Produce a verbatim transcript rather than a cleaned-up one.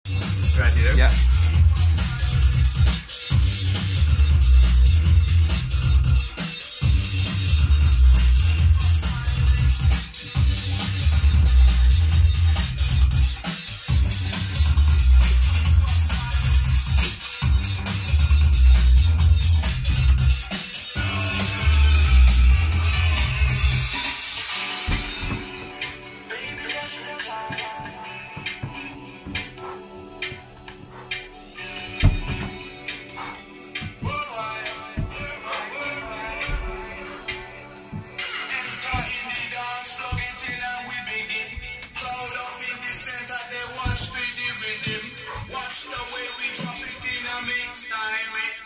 Right here. Yeah. Watch the way we drop it in a mix time.